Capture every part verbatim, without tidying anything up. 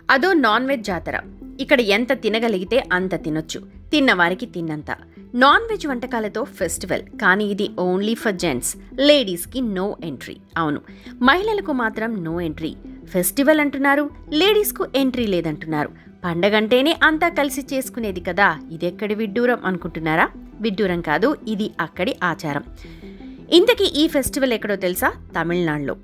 అదో non veg జాతర. ఇక్కడ ఎంత తినగలిగితే అంత తినొచ్చు, తిన్నవారికి తిన్నంత. నాన్ వెజ్ వంటకాలతో ఫెస్టివల్, కానీ ఇది ఓన్లీ ఫర్ జెంట్స్. లేడీస్కి నో ఎంట్రీ. అవును, మహిళలకు మాత్రం నో ఎంట్రీ. ఫెస్టివల్ అంటున్నారు, లేడీస్కు ఎంట్రీ లేదంటున్నారు. పండగంటేనే అంతా కలిసి చేసుకునేది కదా, ఇదెక్కడి విడ్డూరం అనుకుంటున్నారా? విడ్డూరం కాదు, ఇది అక్కడి ఆచారం. ఇంతకీ ఈ ఫెస్టివల్ ఎక్కడో తెలుసా? తమిళనాడులో.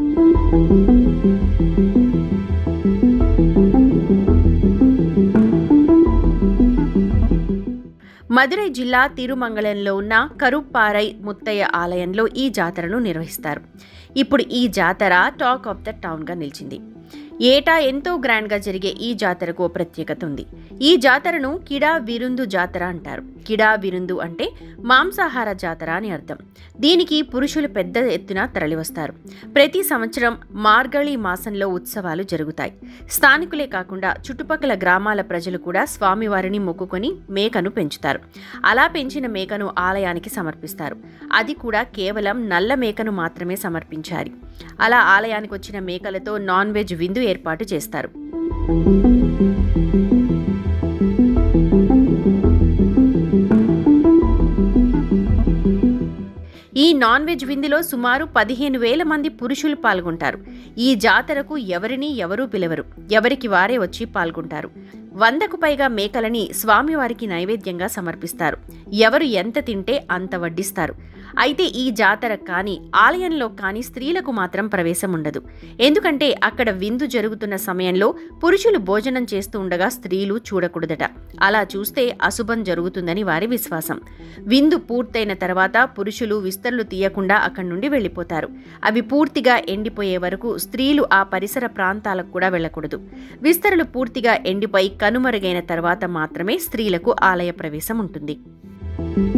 మదురై జిల్లా తిరుమంగళంలో ఉన్న కరుప్పారై ముత్తయ్య ఆలయంలో ఈ జాతరను నిర్వహిస్తారు. ఇప్పుడు ఈ జాతర టాక్ ఆఫ్ ద టౌన్గా నిలిచింది. ఏటా ఎంతో గ్రాండ్గా జరిగే ఈ జాతరకు ఓ ప్రత్యేకత ఉంది. ఈ జాతరను కిడా విరుందు జాతర అంటారు. కిడా విరుందు అంటే మాంసాహార జాతర అని అర్థం. దీనికి పురుషులు పెద్ద ఎత్తున తరలివస్తారు. ప్రతి సంవత్సరం మార్గళి మాసంలో ఉత్సవాలు జరుగుతాయి. స్థానికులే కాకుండా చుట్టుపక్కల గ్రామాల ప్రజలు కూడా స్వామివారిని మొక్కుకొని మేకను పెంచుతారు. అలా పెంచిన మేకను ఆలయానికి సమర్పిస్తారు. అది కూడా కేవలం నల్ల మేకను మాత్రమే సమర్పించాలి. అలా ఆలయానికి వచ్చిన మేకలతో నాన్ వెజ్ విందు ఏర్పాటు చేస్తారు. ఈ నాన్ వెజ్ విందులో సుమారు పదిహేను వేల మంది పురుషులు పాల్గొంటారు. ఈ జాతరకు ఎవరిని ఎవరూ పిలవరు, ఎవరికి వారే వచ్చి పాల్గొంటారు. వందకు పైగా మేకలని స్వామివారికి నైవేద్యంగా సమర్పిస్తారు. ఎవరు ఎంత తింటే అంత వడ్డిస్తారు. అయితే ఈ జాతర కానీ ఆలయంలో కానీ స్త్రీలకు మాత్రం ప్రవేశం ఉండదు. ఎందుకంటే అక్కడ విందు జరుగుతున్న సమయంలో పురుషులు భోజనం చేస్తూ ఉండగా స్త్రీలు చూడకూడదట. అలా చూస్తే అశుభం జరుగుతుందని వారి విశ్వాసం. విందు పూర్తయిన తర్వాత పురుషులు విస్తర్లు తీయకుండా అక్కడి నుండి వెళ్ళిపోతారు. అవి పూర్తిగా ఎండిపోయే వరకు స్త్రీలు ఆ పరిసర ప్రాంతాలకు కూడా వెళ్ళకూడదు. విస్తరులు పూర్తిగా ఎండిపోయి కనుమరుగైన తర్వాత మాత్రమే స్త్రీలకు ఆలయ ప్రవేశం ఉంటుంది.